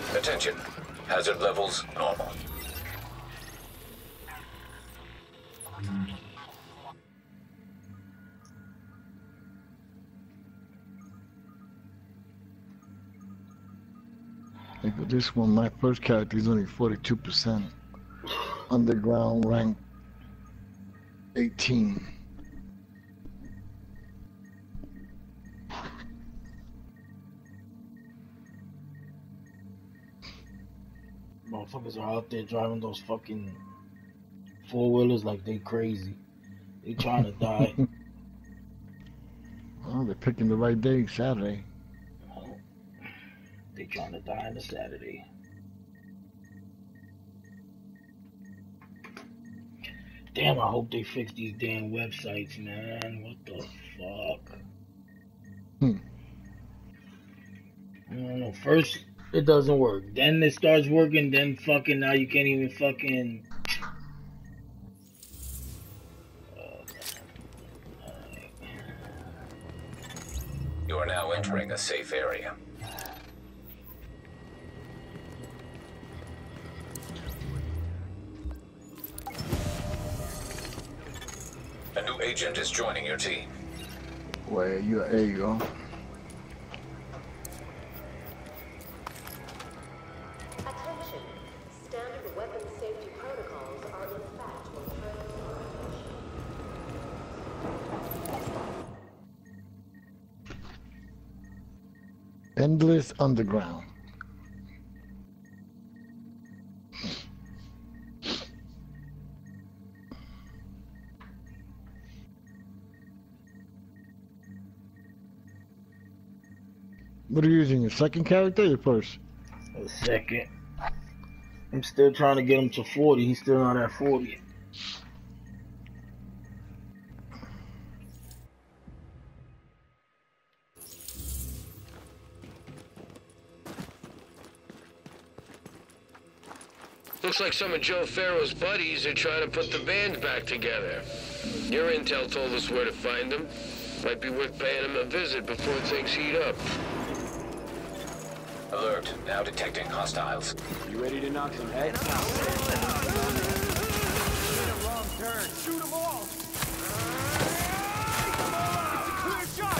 Attention. Hazard levels normal. Like with this one, my first character is only 42%. Underground rank 18. Motherfuckers are out there driving those fucking four-wheelers like they crazy. They trying to die. Oh, they're picking the right day, Saturday. They trying to die on a Saturday. Damn, I hope they fix these damn websites, man. What the fuck? I don't know. First, it doesn't work. Then it starts working. Then fucking now you can't even fucking... You are now entering a safe area. A new agent is joining your team. Where you? There you go. Attention. Standard weapon safety protocols are in effect for Endless Underground. What are you using? Your second character or your first? A second. I'm still trying to get him to 40. He's still not at 40. Looks like some of Joe Farrow's buddies are trying to put the band back together. Your intel told us where to find them. Might be worth paying them a visit before things heat up. Alert. Now detecting hostiles. You ready to knock some heads? Wrong turn. Shoot them all. Take them all out. It's a clear shot.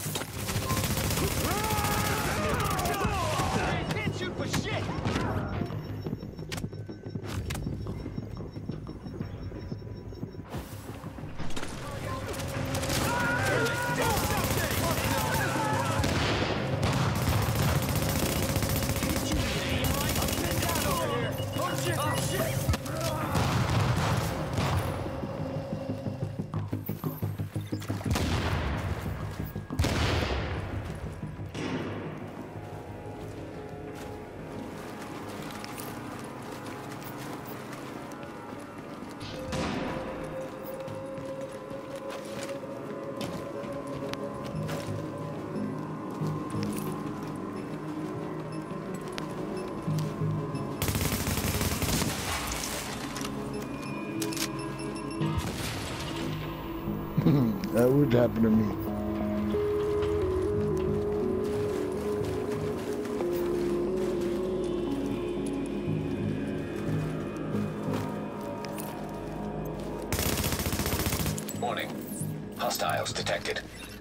Can't shoot for shit. That would happen to me. Warning. Hostiles detected.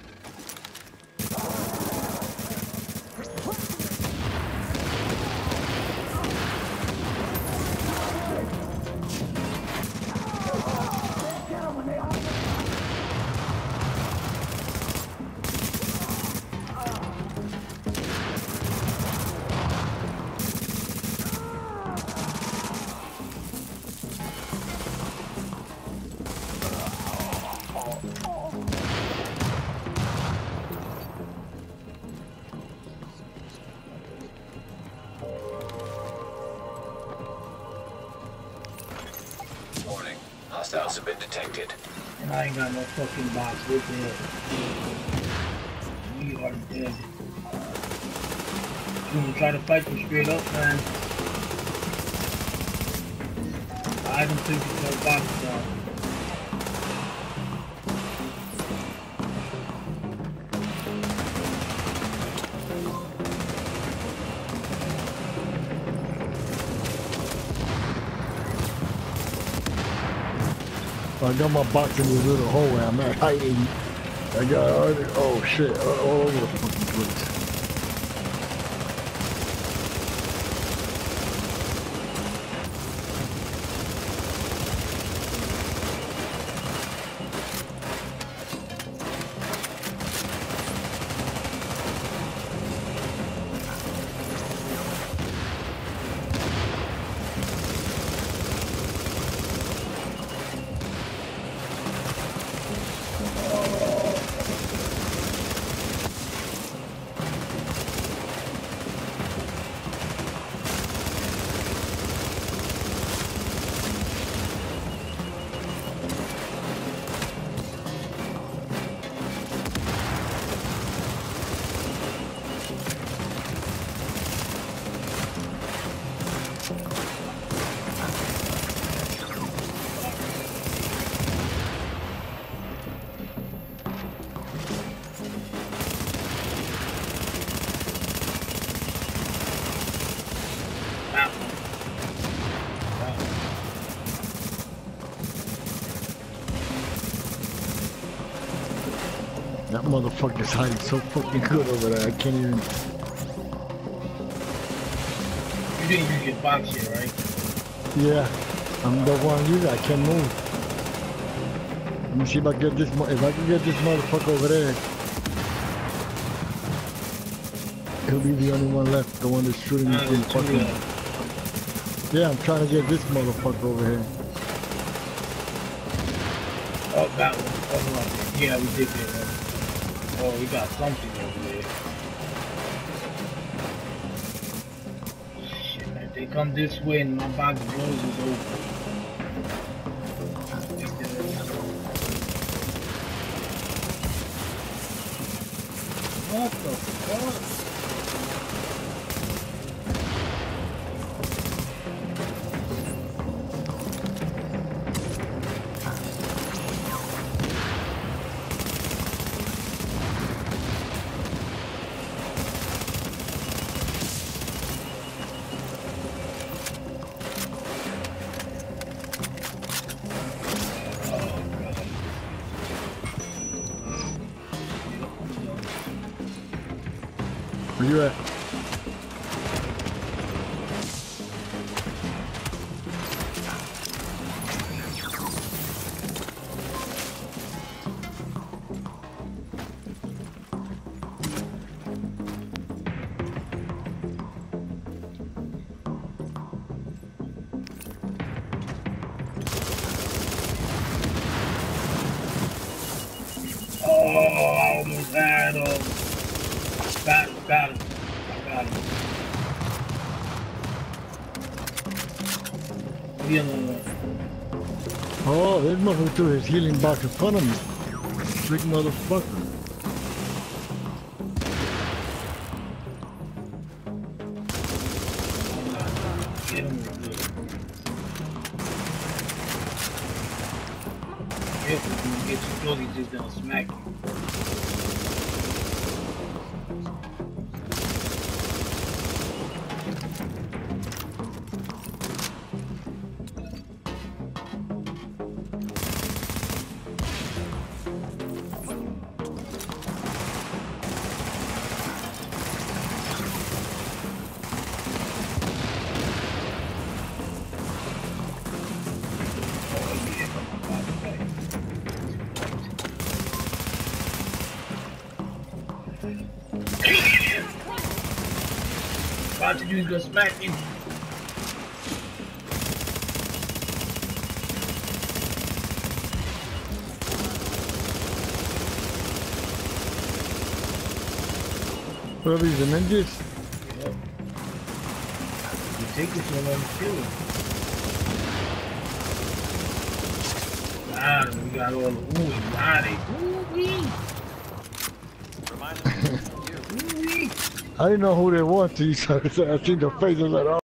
Warning. Hostiles have been detected. And I ain't got no fucking box with it. We are dead. You wanna try to fight them straight up, man? I don't think it's no box down. I got my box in this little hole where I'm at hiding. I got oh shit, all over the fucking place. That motherfucker's hiding so fucking good over there, I can't even... You didn't use your box yet, right? Yeah, I'm the one user, I can't move. Let me see if I get this, if I can get this motherfucker over there. He'll be the only one left, the one that's shooting me from fucking... Yeah, I'm trying to get this motherfucker over here. Oh, that one. Oh, yeah, we did get one. Oh, we got something over there. Shit, man, if they come this way and my box blows is open. What the fuck? Where you at? Oh, I almost had him. Got him. I got him. The other one. Oh, this motherfucker threw his healing box in front of me. Trick motherfucker. Get him. If you get too close, he's just gonna smack you. About to do is go smack you. What are these, the ninjas? Yep. You take this one on the field. Ah, we got all the ooh, body. Ooh-wee. I didn't know who they was till you started. I seen the faces like, oh.